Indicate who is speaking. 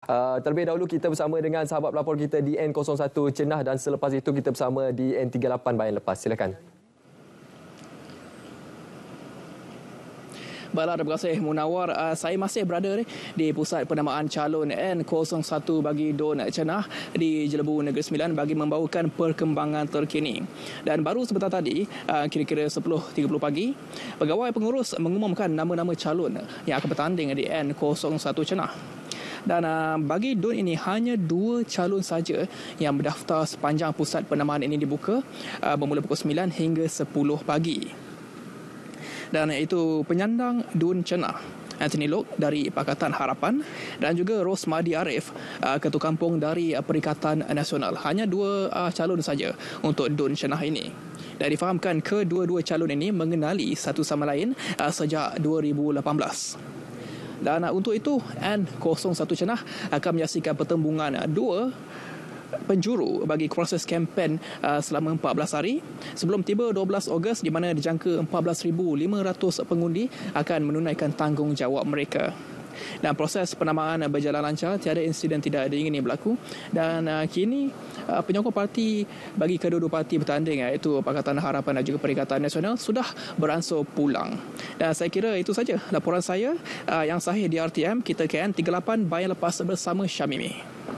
Speaker 1: Terlebih dahulu kita bersama dengan sahabat pelapor kita di N01 Cenah dan selepas itu kita bersama di N38 Bayan Lepas. Silakan.
Speaker 2: Baiklah, terima kasih Munawar. Saya masih berada di pusat penamaan calon N01 bagi Dun Cenah di Jelebu Negeri Sembilan bagi membawakan perkembangan terkini. Dan baru sebentar tadi, kira-kira 10.30 pagi, pegawai pengurus mengumumkan nama-nama calon yang akan bertanding di N01 Cenah. Dan bagi Dun ini hanya 2 calon saja yang berdaftar sepanjang pusat penamaan ini dibuka bermula pukul 9 hingga 10 pagi. Dan iaitu penyandang Dun Cenah Anthony Lok dari Pakatan Harapan dan juga Rosmadi Arif, Ketua Kampung dari Perikatan Nasional. Hanya 2 calon saja untuk Dun Cenah ini. Dan difahamkan kedua-dua calon ini mengenali satu sama lain sejak 2018. Dan untuk itu N01 Cenah akan menyaksikan pertembungan 2 penjuru bagi proses kempen selama 14 hari sebelum tiba 12 Ogos di mana dijangka 14,500 pengundi akan menunaikan tanggungjawab mereka. Dan proses penamaan berjalan lancar, tiada insiden tidak diingini berlaku. Dan kini penyokong parti bagi kedua-dua parti bertanding iaitu Pakatan Harapan dan juga Perikatan Nasional sudah beransur pulang. Dan saya kira itu saja laporan saya yang sahih di RTM kita KN 38 Bayan Lepas bersama Syamimi.